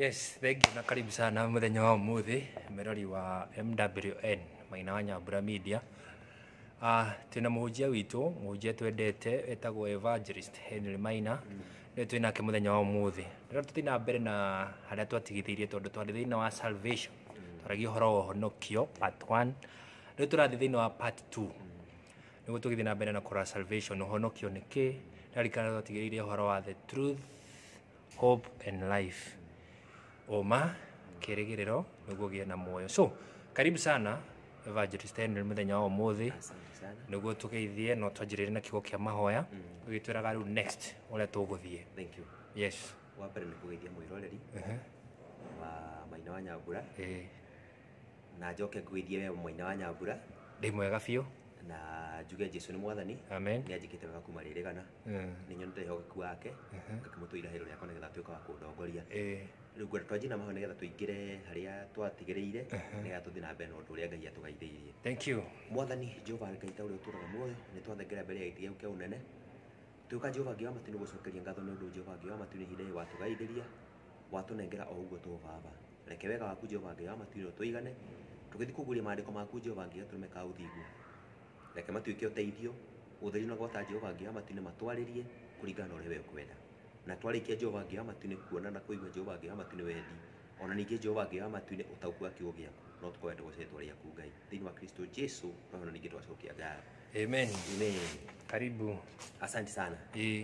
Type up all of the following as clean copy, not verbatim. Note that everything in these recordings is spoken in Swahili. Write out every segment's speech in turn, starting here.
Yes, thank you na karibu sana muthenya wa umuthi merori wa MWN Maina wa Nyambura Media. Tuna muhujia witu, muhujia twendete etagwo Evangelist Henry Maina. Ni twina ke muthenya wa umuthi. Ndira tutina mbere na haria twatigithirie tondu twari thina wa salvation. Twaragi horo wa honokio part 1. Ni turathi thina wa part 2. Niguo tugithina mbere na kora salvation honokio niki. Ndarikana twatigiririe horo wa the truth, hope and life. Oma kirigiriro niguo gie na moyo. So karibu sana Evangelist Henry muthenya wa umuthi. Niguo tugeithie no twanjirire na kigo kia mahoya ugitwiraga riu next uria tuguthie. Thank you. Yes. Wa mbere ni kugeithia mwiroreri wa Maina wa Nyambura. Na njoke kugeithia we Maina wa Nyambura. Ndi mwega biu na njuge Jesu ni mwathani. Amen. Ni anjikite wega kuma ririgana. Ni nyonete hogeku wake ngakimutwira hiro yakwa nigetha tuika wa kundongoria. Riu ngwenda twanjina maho nigetha tuingire haria twatigiriire nigetha tuthi na mbere na undu uria Ngai atugaithirie. Thank you. Mwathani Jehova Ngai ta uria uturaga muoyo ni twathengera mbere ya giti kia unene. Tuka Jehova Ngai wa matini gucokeria ngatho ni undu Jehova Ngai wa matini hinde watugaithiria watunengera o uguo tu baba. Reke wega waku Jehova Ngai wa matini tuigane tugithi kuguria maandiko maku Jehova Ngai atumeka uthigu. Reke matuike uteithio utheri na gwata Jehova Ngai wa matini matwaririe kuringana uria we ukwenda. Na twarikia Jehova Ngai wa matini kuona na kuigua Jehova Ngai wa matini wendi. Ona ningi Jehova Ngai wa matini utauku wa kiugo giaku no tukwenda gucetwa ria ku Ngai thini wa Kristo Jesu na ningi twacokia ngatho. Amen. Amen. Karibu. Asante sana.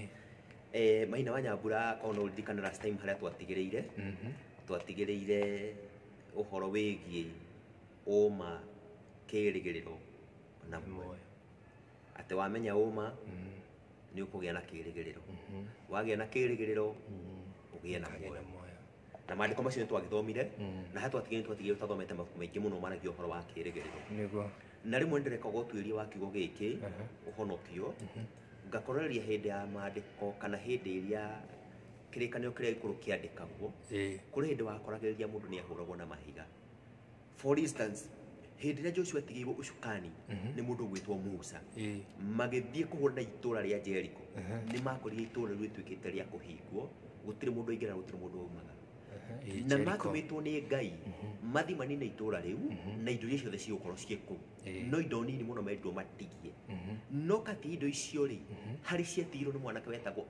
Maina wa Nyambura ona uririkana last time haria twatigiriire. Twatigiriire uhoro wigie uma kirigiriro na moyo. Ate wamenya uma ni ukugia na kirigiriro. Wagia na kirigiriro ugia na moyo. Na maandiko macio twagithomire na hatu twatigire twathomete mabuku maingi muno maragia uhoro wa kirigiriro. Niguo. Na rimwe ndireka gutwiria wa kiugo giki uhonokio ngakororeria hindi ya maandiko kana hindi iria kirikanio kiria ikuru kiandikagwo kuri hindi wakoragiriria mundu ni ahuragwo na mahiga. For instance, hindi iria Joshua atigirwo ucukani ni mundu gwitwo Musa magithie kuhura na itura ria Jericho ni makorire itura riu itwikite ria kuhingwo gutiri mundu aingira gutiri mundu umaga na matumitwo ni Ngai mathi manine itura riu na indo icio ciothe cigũkorwo ciĩkũu no indo nini muno mendirwo matigie no kati indo icio ri hari ciatigirwo ni mwanake wetagwo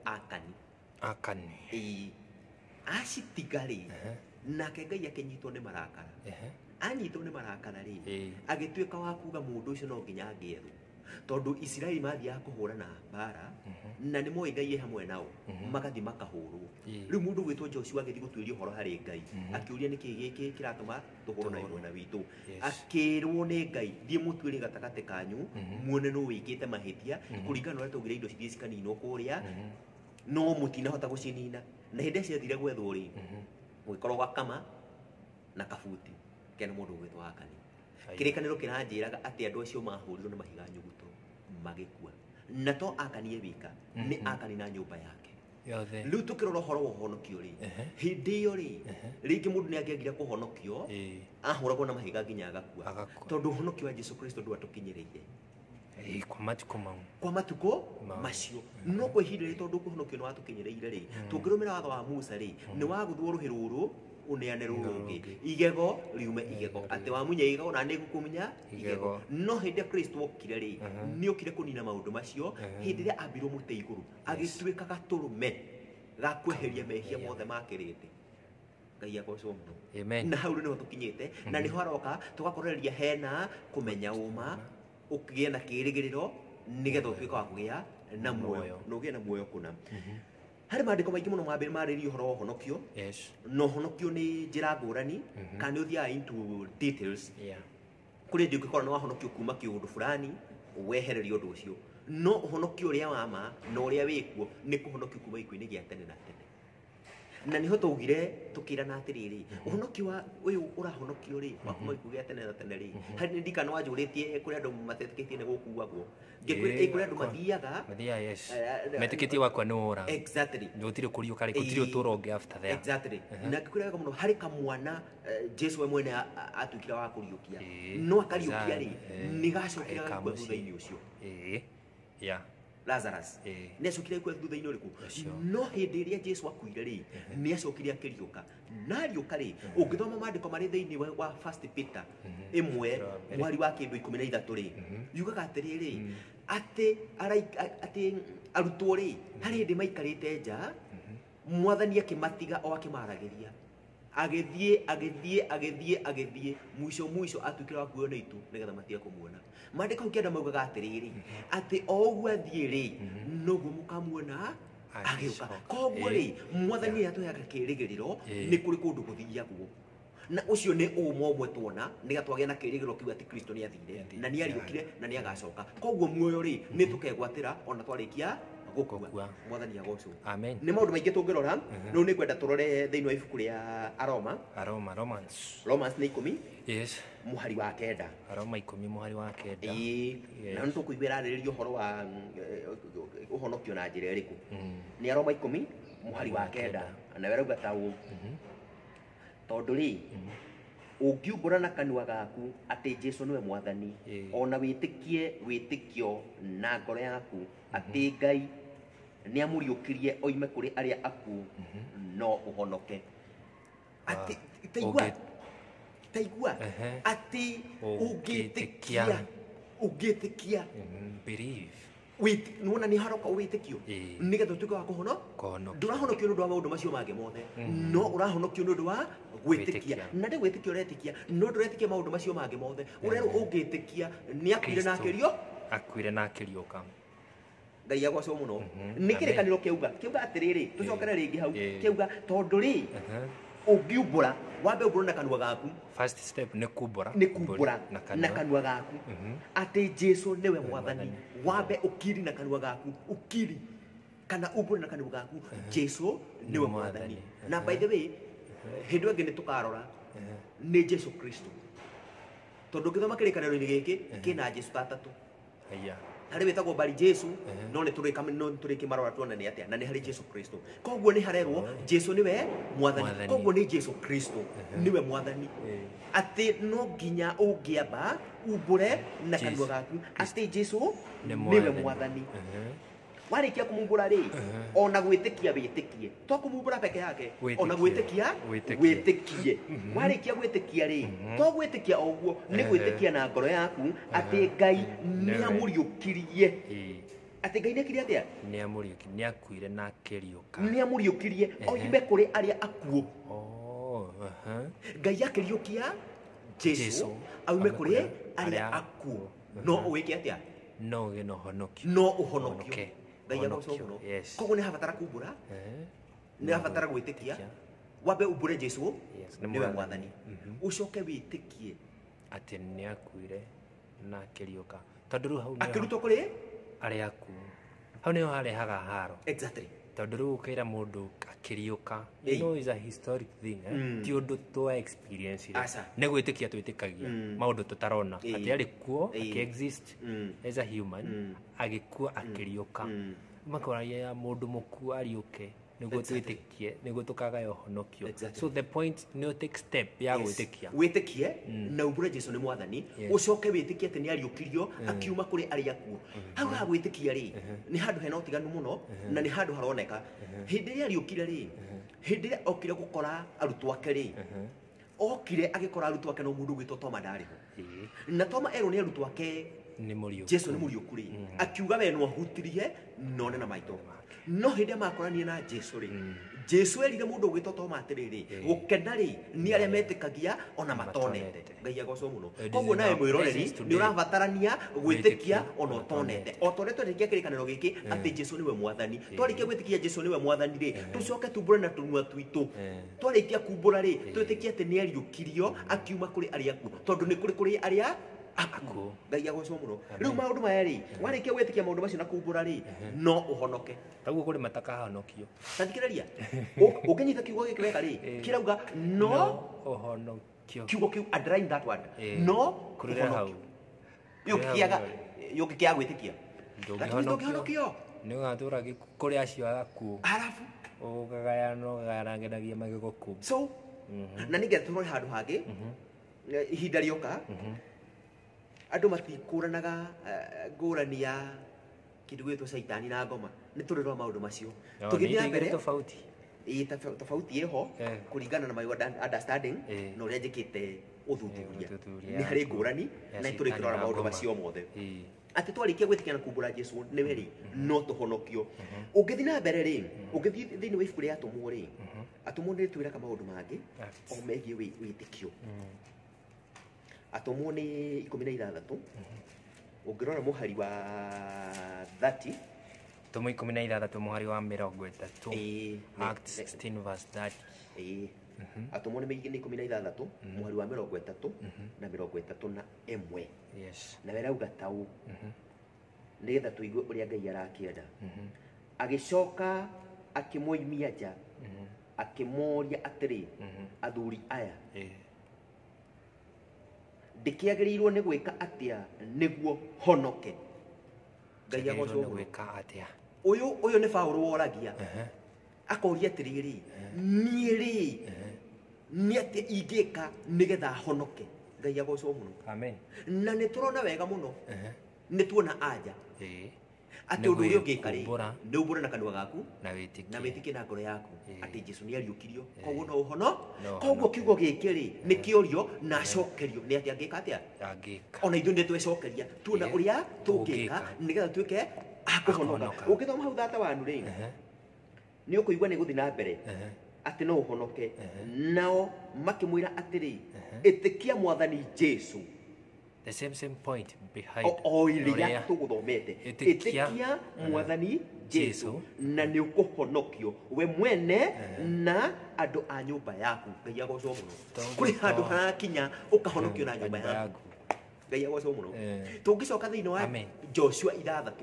Akani acitiga ri nake Ngai akinyitwo ni marakara anyitwo ni marakara ri agituika wa kuga mundu ucio no nginya angĩethwo tondu Israeli mathiaga kuhura na mbara na ni moi Ngai hamwe nao magathi makahurwo riu mundu gwitwo Joshua agithi gutwiria horo hari Ngai akiuria niki giki kiratuma tuhuru na imwe na witu akirwo ni Ngai thie mutwire gatagate kanyu muone no wikite mahitia kuringana na tugire indo cithie cikanino kuria no mutinahota gucinina na hindi ciathire gwethwo ri gwikorwo gwakama na kabuti kena mundu gwitwo Akani. Kirikaniro kiranjiraga ati andu acio mahurirwo na mahiga nyuguto magikua na to Akani wika ni Akani na nyumba yake yothe. Riu tukirora horo wa honokio ri hindi iyo ri ringi mundu ni angiagire kuhonokio ahuragwo na mahiga nginya agakua tondu honokio wa Jesu Kristo ndu atukinyiririe kwa matuko macio no kwihirire tondu kuhonokio no atukinyiriire ri tungirumira watho wa Musa ri ni waguthwo ruhi ruru uneane rungi igego riume igego ati wamunya igego na nigukuminya igego no hindi Kristo okire ri ni okire kunina maundu macio hindi ria ambirwo mute iguru agitwika gaturume gakweheria mehia mothe makirite Ngai agocwo muno. Amen. Na hau niho tukinyite na niho aroka tugakororeria hena kumenya uma ukigia na kirigiriro nigetha utwika wa kugia na muoyo no ugie na muoyo kuna hari maandiko maingi muno mambere marĩrio horo wa honokio. No honokio ni njira ngũrani kana uthia into details kuri ndi ũngĩkorwo nĩ wahonokio kuma kĩũndũ fulani wehererio ũndũ ũcio no honokio ũrĩa wama na ũrĩa wĩkuo nĩ kũhonokio kuma gĩkuũ-inĩ gĩa tene na tene na niho tugire tukirana atiriri uhonokio wa uyu urahonokio ri wakuma gĩkuũ gĩa tene na tene ri hari ndikana wanjũrĩtie kuri andu matetikĩtie nĩ gũkuagwo ngĩkwĩra kuri andu mathiaga metikĩtie wakwa nĩ ora exactly gũtirĩ kũrio kari gũtirĩ ũtũro ũngĩ after there exactly na ngĩkwĩra wega mũno hari kamwana Jesu we mwene atwikira wa kũriũkia no akariũkia ri nĩ gacokera thutha-inĩ ũcio Lazarus nä acokire kuo thutha-inä å rä kå no hä ndä ä rä a Jesu akuire rä nä acokire akä riå na riå ka rä å ngä thoma mandä ko marä thä-inä wa First Peter ĩmwe mwari wa kä ndå 13 rä yugaga atä rä rä atä arutwo rä harä hä ndä maikarä te nja mwathani akä matiga o akä maragä ria agäthiä mwico atuä kä ra wakuo nä itu nä getha matige kå muona mandä kau kä enda maugaga atä rä rä atä o å guo athiä rä no guo må kamuona agä å ka koguo rä mwathani atå heaga kä rä gä rä ro nä kå rä kå ndå gå thiagwo na å cio nä å ma å mwe twona nä getha twagä na kä rä gä ro kä u atä Kristo nä athire na nä ariå kire na nä agacoka koguo muoyo rä nä tå kegwatä ra ona twarä kia gukua mwathani agocwo amen nä maå ndå maingä tå ngä rora rä u nä kwenda tå rore thä inä wa ibuku rä a Romans nä 10 yes må hari wa kenda Aroma 10 mũhari wa kenda na nä tå kå iguä ra rä ria å horo wa å honokio na njä ra ä rä kå nä Aroma 10 må hari wa kenda nawe rauga ta å tondå rä å ngiumbå ra na kanua gaku atä Jesu nä we mwathani ona wä tä kio na ngoro yaku atä Ngai nä amå riå kä rie oime kå rä arä a akuo no å honoke atä taigua atä å ngä tä kia nä wona nä haroka å wä tä kio nä getha å tuä ke wa kå hono ndå rahonokio nä å ndå wa maå ndå macio mangä mothe no å rahonokio nä å ndå wa gwä tä kia na ndä gwä tä kia å retä kia no ndå retä kia maå ndå macio mangä mothe å rerwo å ngä tä kia nä akuire na akä riåka Ngai agwacwo må no nä kä rä kanä ro kä uga atä rä rä tå cokere rä ngä hau kä uga tondå rä å ngiumbå ra wambe å mbå na kanua gaku first step nä kumbå ra na kanua gaku atä Jesu nä we mwathani wambe å kiri na kanua gaku å kiri kana å mbå na kanua gaku Jesu nä we mwathani na by the way hä ndä ä ngä nä tå karora nä Jesu Kristo tondå ngä thoma kä rä kanä ro-inä gä kä kä na Jesu tatatå harä wä tagwo Bari Jesu no nä tå rä kä marora tuona nä atä na nä harä Jesu Kristo koguo nä harerwo Jesu nä we mwathani koguo nä Jesu Kristo nä we mwathani atä no nginya å ngä amba umbå re na kanua gaku atä Jesu nä we mwathani warä kia kå mumbå ra rä ona gwä tä kia wä tä kie to kå mumbå ra peke yake ona gwä tä kia wä tä kie warä kia gwä tä kia rä to gwä tä kia o guo nä gwä tä kia na ngoro yaku atä Ngai nä amå riå kirie atä Ngai nä akire atä a nä akuire na akä riåka nä amå riå kirie oime kå rä arä a akuo Ngai akä riå kia Jesu aume kå rä arä a akuo no å wä ke atä a no gä no honokio no å honokio Ngai agocwo må no koguo nä habatara kumbå ra nä habatara gwä tä kia wambe umbå re Jesu nä we mwathani å coke wä tä kie atä nä akuire na akä riåka tondå rä u hau akä rutwo kå rä arä aku hau nä ho harehaga haro exactly tondå rä u å kaira må ndå akä riåka ti å ndå twa experience nä gwä tä kia twä tä kagia maå ndå tå tarona atä arä kuo as a human agä kua akä riåka makoragia må ndå må ku ariå ke nä guo twä tä kie nä guo tå kagaya å honokio so the point nä å take step ya gwä tä kia wä tä kie na umbå re Jesu nä mwathani å coke wä tä kie atä nä ariå kirio akiuma kå rä arä akuo hau ha gwä tä kia rä nä handå hena å tiganu må no na nä handå haroneka hä ndä ä rä a ariå kire rä hä ndä ä rä a okire gå kora arutwo ake rä okire agä kora arutwo ake no må ndå gwä two Toma ndarä ho na Toma erwo nä arutwo ake Jesu nä må riå ku rä akiuga we no ahutirie none na maitå no hä ndä a makoranie na Jesu rä Jesu erire må ndå å gwä two Toma atä rä rä gå kena rä nä arä a metä kagia ona matonete Ngai agocwo må no koguo nawe mwä roreri nä å rabatarania gwä tä kia ona åtonete o torä twarä kia kä rä kanä ro gä kä atä Jesu nä we mwathani twarä kia gwä tä kia Jesu nä we mwathani rä tå coke tumbå re na tå nua twitå twarä kia kumbå ra rä twä tä kia atä nä ariå kirio akiuma kå rä arä akuo tondå nä kå rä kå rä arä a akuo Ngai agocwo må no rä u maå ndå maya rä warä kia gwä tä kia maå ndå macio na kumbå ra rä no å honoke taguo kå rä matakahonokio tandikä reria å kä nyita kiugo gä kä wega rä kä rauga no å honokio kiugo kä u underline that word no kå rä hau yå gä kä a gwä tä kia lakini ndå ngä honokio nä å gatå ra kå rä acio agakuo arabu å gagayangenagia magä gå kå so na nä getha tå rore handå hangä ihinda rä oka andå matikå ranaga ngå rani ya kindu gwitwo caitani na ngoma ni turirwa maundu macio No, tugithia nĩ mbere tofauti. tofauti iho kuringana na my understanding no ria njikite uthuthuria ni hari ngurani na turi kirora maundu macio mothe ati twarikia gwitikia na kumbura Jesu ni weri no tuhonokio ungithi na mbere ri ungithi thini wa ibuku ria atumwo ri atumwo ni twira kama maundu mangi o megie witikio atumwo ni 16 ungirora muhari wa 30 Tomo 16 muhari wa 30 Acts 16 verse 30 atumwo ni 16 muhari wa 30 na 31 yes na werauga tau nigetha tuigue uria Ngai arakienda agicoka akimoimia nja akimoria atiri athuri aya ndikiagirirwo ni gwika atia niguo honoke Ngai agocwo gwika atia uyu ni Paulo woragia akoria atiriri nieri ni ati ingika nigetha honoke Ngai agocwo muno amen na ni turona wega muno ni tuona anja ati undu uria ungika ri ni umbura na kanua gaku na witike na ngoro yaku ati Jesu ni ariukirio koguo no uhono koguo kiugo giki ri ni kiorio na acokerio ni ati angika atia ona ithu ndi twecokeria tuona uria tungika nigetha tuike akuhonoka ukithoma hau thata wanu ri ni ukuigwa ni guthi na mbere ati no uhonoke nao makimwira atiri itikia mwathani Jesu the same point behind o iria tuguthomete itikia mwathani Jesu na ni ukuhonokio we mwene na andu a nyumba yaku Ngai agocwo muno kuri handu harakinya ukahonokio na nyumba yaku Ngai agocwo muno tungicoka thiini wa Joshua 6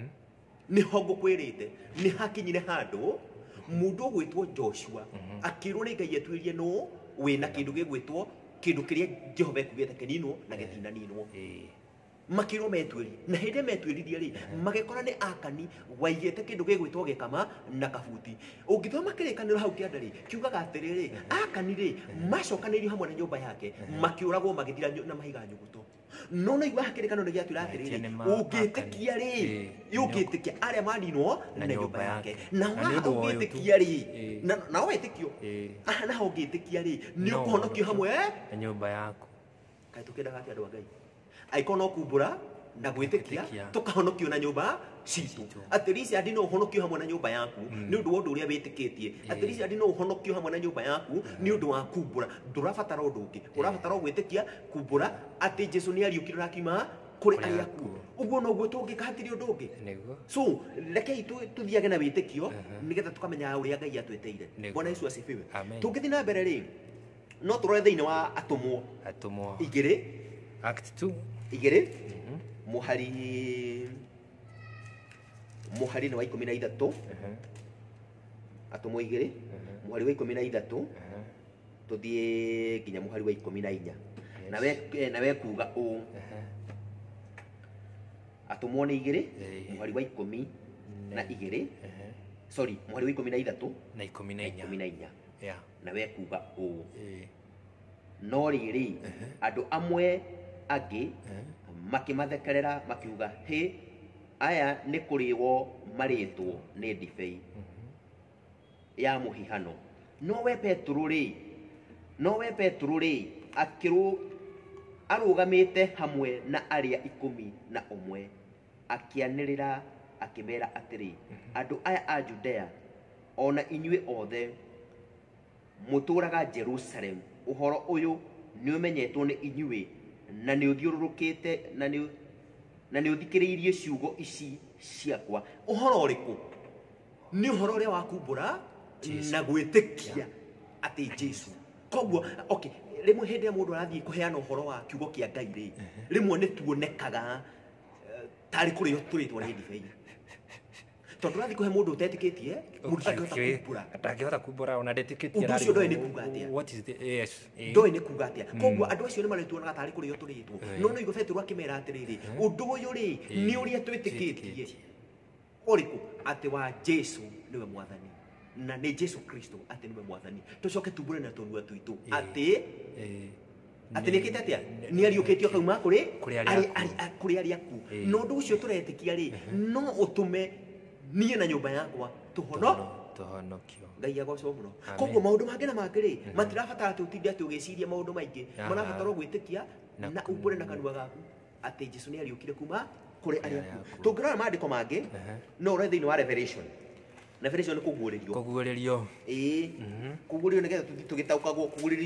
niho ngukwirite ni hakinyire handu mundu gwitwo Joshua akirwo ni Ngai etwirie no wina kindu gigwitwo kindu kiria Jehova kugete kinino na gitina ninwo makiro metwiri na hinde metwiririe ri magekora ni akani waigete kindu gigwitwo gikama na kabuti ungithoma kirikaniro hau kiandari kiugaga atiriri akani ri macokanirio hamwe na nyumba yake makiuragwo magithira na mahiga nyuguto no no igwa kirikaniro ni giatwira atiriri ungitikia ri ungitikia aria maninwo na nyumba yake na ungitikia ri na wetikio na ungitikia ri ni ukuhonokio hamwe na nyumba yaku kai tukenda gati andu Ngai aikono kumbura na gwitikia tukahonokio na nyumba citu atirisi andi no honokio hamwe na nyumba yaku ni undu wondu uria witikitie atirisi andi no honokio hamwe na nyumba yaku ni undu wa kumbura ndurabatara undu ungi urabatara gwitikia kumbura ati Jesu ni ariukire rakima kuri ari aku uguo no guo tungika hatiri undu ungi so rekei tuthiage na witikio nigetha tukamenya uria Ngai atweteire Bwana Yesu asifiwe tungithi na mbere ri no turore thiini wa atumwo igiri Act 2 igiri muhari ni wa 13 atumwo igiri muhari wa 13 tuthie nginya muhari wa 14 na we kuga u atumwo ni igiri muhari wa 10 na igiri sorry muhari wa 13 na 14 na we kuga u no riri andu amwe agi makimathekerera makiuga he aya ni kuriwo maritwo ni ndibei ya muhihano no we Petro ri akiru arugamite hamwe na aria 11 akianirira akimera atiri andu aya a Judea ona inyue othe muturaga Jerusalem uhoro uyu ni umenyetwo ni inyue na ni uthiururukite na ni uthikiriirie ciugo ici ciakwa uhoro uriku ni uhoro uria wa kumbura na gwitikia ati Jesu koguo okay rimwe hindi ya mundu arathii kuheana uhoro wa kiugo kia Ngai ri rimwe ni tuonekaga tari kuri yo turitwo ni ndibei tondu rathi kuhe mundu utetikitie mundu atangihota kumbura ona ndetikitie rari ucio ndoi ni kuga atia what is the yes ndoi ni kuga atia koguo andu acio ni marituonaga tari kuri yo turitwo no igo Petro akimera atiriri undu uyu ri ni uria twitikitie uriku ati wa Jesu niwe mwathani na ni Jesu Kristo ati niwe mwathani tucoke tumbure na tonua tuitu ati ati nikite atia ni ariukitio kauma kuri ari aku no ndu ucio turetikia ri no utume nie na nyumba yakwa tuhonokio ngai agocwo muno koguo maundu mangi na mangi ri matirabatara tutinde ati ugiciria maundu maingi marabatara gwitikia na umbure na kanua gaku ati Jesu ni ariukire kuma kuri ari aku tungirora maandiko mangi no ure thiini wa Revelation ni kuguririo kuguririo nigetha tugitaukagwo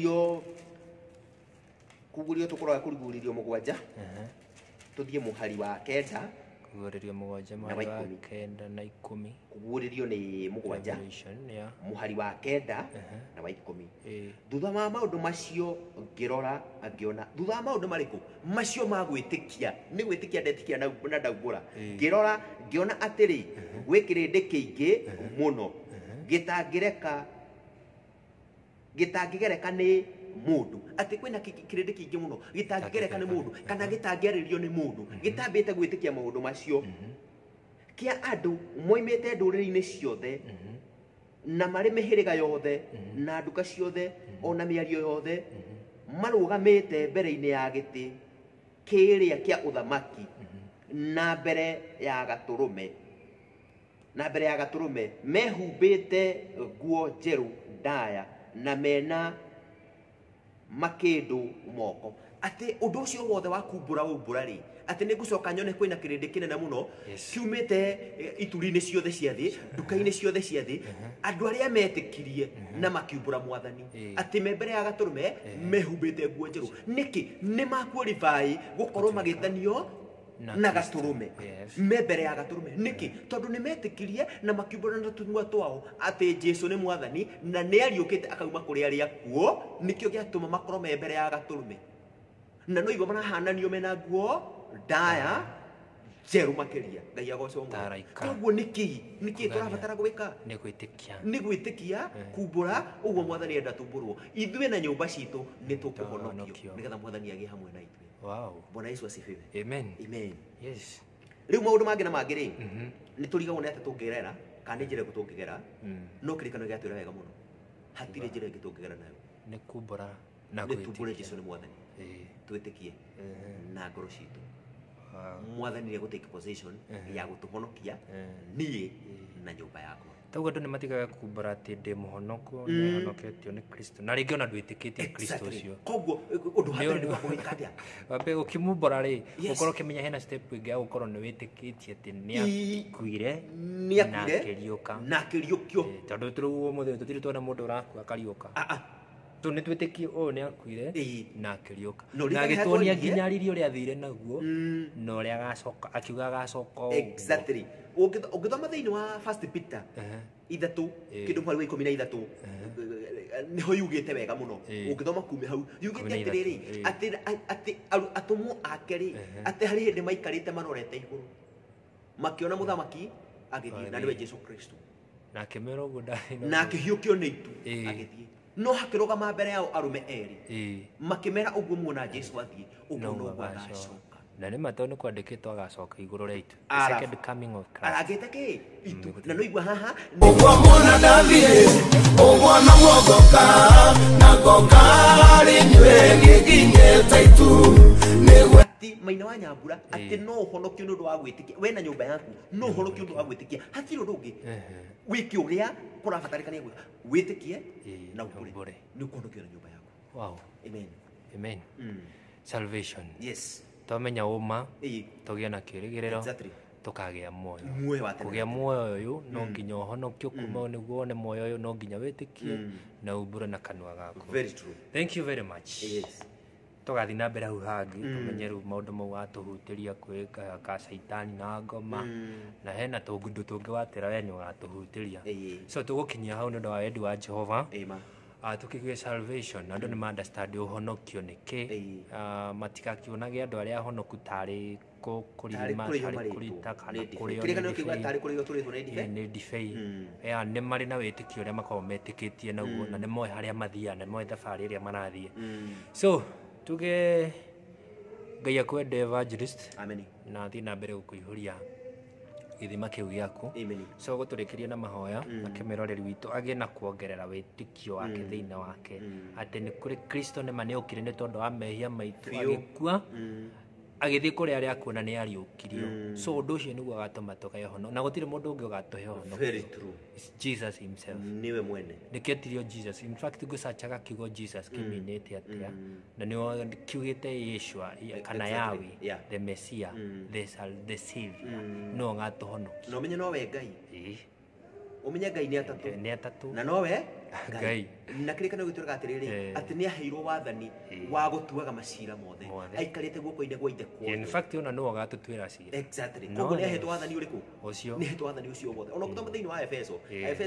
kuguririo tukorwa kuriguririo mugwanja tuthie muhari wa kenda kuguririo mugwanja muhari wa kenda na 10 kuguririo ni mugwanja muhari wa kenda na wa 10 thutha wa maundu macio ngirora angiona thutha wa maundu mariku macio magwitikia ni gwitikia ndetikia na ndaugura ngirora ngiona atiri gwikirinde kiingi muno gitagigereka ni mundu ati kwina kirinde kiingi muno gitagigereka ni mundu kana gitagiaririo ni mundu gitambite gwitikia maundu macio kia andu moimite nduriri-ini ciothe na mari mihiriga yothe na nduka ciothe ona miario yothe marugamite mbere-ini ya giti kiria kia uthamaki na mbere ya gaturume mehumbite nguo njeru ndaya na mena makindu moko ati undu ucio wothe wa kumbura ri ati ni gucoka nyone kwina kirindi kinene muno kiumite ituri-ini ciothe cia thi nduka-ini ciothe cia thi andu aria metikirie na makiumbura mwathani ati mbere ya gaturume mehumbite nguo njeru niki ni makwalify gukorwo magitanio na gaturume mbere ya gaturume niki tondu ni metikirie na makiumbura na tunua twao ati Jesu ni mwathani na ni ariukite akauma kuri ari akuo nikio giatuma makorwo mbere ya gaturume na no igo marahananio mena nguo ndaya njeru makiria ngai agocwo muno koguo niki turabatara gwika ni gwitikia kumbura uguo mwathani enda tumburwo ithuĩ na nyumba citu ni tukuhonokio nigetha mwathani agi hamwe na ithuĩ. Wow. Bwana Yesu asifiwe. Amen. Amen. Yes. Riu maundu mangi na mangi ri ni turigagwo ni ati tungirera kana njira gutungigera no kirikano giatwira wega muno hatire njira ingi tungigera nayo ni kumbura na gwitikia Jesu ni mwathani twitikie na ngoro citu mwathani ni gutake position ya gutuhonokia nie na nyumba yakwa taguo andu ni matigaga kumbura ati ndi muhonoku ni honoketio ni Kristo na ringi ona ndwitikitie Kristo ucio koguo undu hatari ni gwika atia wambe ukimumbura ri ukorwo kimenya hena step ingi ya gukorwo ni witikitie ati ni akuire na akiriukio tondu turu muthe tutiri tuona mundu urakua akariuka tu ni twitikie o ni akuire na akiriuka na agituonia nginya riri uria athire naguo no uria agacoka akiuga agacoka exactly ugithoma thiini wa First Peter ithatu kindu mwari wa 13 niho yugite wega muno ugithoma kume hau yugite atiriri ati atumu akeri ati hari hindi maikarite marorete iguru makiona muthamaki agithie na niwe Jesu Kristo na akimera uguo ndari na akihiukio ni itu agithie no hakirugama mbere yao arume eri makimera uguo muona Jesu athie uguo no agacoka na ni matoni kwandikitwo agacoka iguru ria itu second coming of Christ aragite ki itu na no igua haha uguo mwana ndathie uguo na mwogoka na ngokari nywe ngiginyete itu ati Maina wa Nyambura ati no uhonokio ndu wa gwitikia we na nyumba yaku no uhonokio ndu wa gwitikia hatiri undu ungi wiki uria kurabatarikania gwika witikie na ukure ni kuhonokio na nyumba yaku. Wow. Amen. Amen. Salvation. Yes. Tomenya uma tugia na kirigiriro exactly tukagia moyo kugia moyo uyu no nginya uhonokio kuma niguo ne moyo uyu no nginya witikie na umbure na kanua gaku. Very true. Thank you very much. Yes. Tugathi na mbere hau hangi tumenye ru maundu mau atuhutiria kwika ka saitani na ngoma na hena tungundu tungi watira we ni watuhutiria so tugukinyia hau ndu wa wendi wa Jehova. Amen. Tukigie salvation andu ni understand uhonokio niki matikakionage andu aria honoku tari kurima tari kurita kana kurio kirikano kiuga tari kurio turitwo ni difei ni mari na witikio ria makao metikitie naguo na ni moe haria mathia na moe thabari ria marathie so tuge Ngai akwende evangelist amen na thi na mbere gukuihuria githima kiu giaku Amen. so guturikiria na mahoya akemeroreri witu age na kuongerera witikio wake thiine wake ati ni kuri Kristo ni mane ukire ni tondu wa mehia maitu agikua agithii kuri aria akuona ni ariukirio so undu ucio niguo agatuma tukahono na gutire mundu ungi ugatuhe hono. Very true. It's Jesus himself. Niwe mwene. Niketirio Jesus. In fact gucachaga kiugo Jesus kiminite atia na ni kiugite Yeshua kana Yawe the Messiah the Savior no ngatuhono. No menye no we Ngai. Umenya Ngai ni atatu. Na no we Ngai. Na kirikana gwitu gatiriri ati ni aheirwo wathani wa gutuaga macira mothe. Aikarite guoko-ini gwa ithe kwa. In fact ona no gatutwira cira. Exactly. Koguo ni ahetwo wathani uriku? Ucio. Ni ahetwo wathani ucio wothe. Ona gutoma thiini wa Efeso.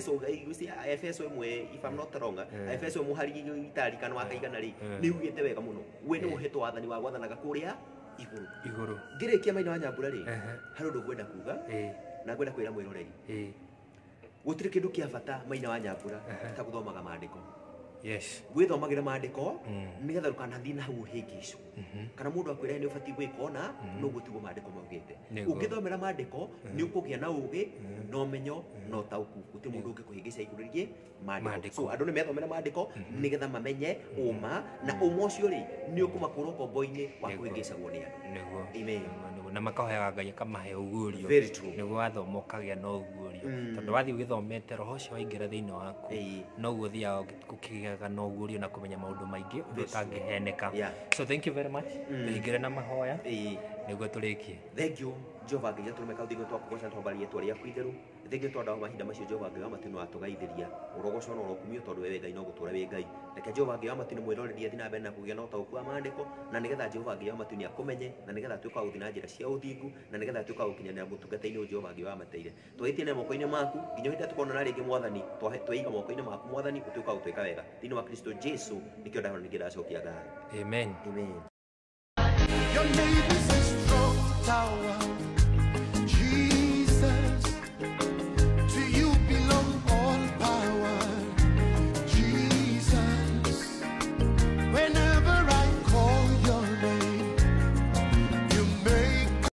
Efeso imwe if I'm not wrong. Efeso muhari itari kana wakaigana ri. Ni ugite wega muno. We ni uhetwo wathani wa gwathanaga kuria iguru. Ngirikia Maina wa Nyambura ri. Hari undu ngwenda kuga. Na ngwenda kwira mwiroreri. Gutire kindu kia bata Maina wa Nyambura ta guthomaga maandiko. Yes. Gwithomagira maandiko nigetha ndukanathii na hau hingicu kana mundu akwira ni ubati gwika ona no gutigo maandiko maugite ungithomera maandiko ni ukugia na ugi no menyo no tauku guti mundu ungikuhingica iguririe maandiko so andu ni methomera maandiko nigetha mamenye uma na uma ucio ri ni ukumakura kombo-ini wa kuhingicagwo ni andu niguo. Amen. Na makahoyaga Ngai akamahe ugurio Very true. niguo wathomo kagia no ugurio tondu wathi ugithomete roho ucio waingira thiini waku no guo thiaga gukigiaga no ugurio na kumenya maundu maingi utangiheneka. So thank you very much. Tuhingire na mahoya niguo turikie. Thank you Jehova Ngai turumeka uthingo twakugoca twambarie twa ria kwitheru thingi twandaga mahinda macio Jehova Ngai wa matino atugaithiria urogoco no urokumio tondu wewe Ngai no gutura we Ngai reke Jehova Ngai wa matino mwiroreri athi na mbere na kugia no tauku wa maandiko na nigetha Jehova Ngai wa matino akumenye na nigetha tuika guthi na njira cia uthingu na nigetha tuika gukinyanira mutungata-ini Jehova Ngai wa mateire twitie moko-ini maku nginya hindi tukona ringi mwathani tweiga moko-ini maku mwathani utuika gutwika wega thiini wa Kristo Jesu nikio ndahona ningira acokia ngatho. Amen. Amen. Your name is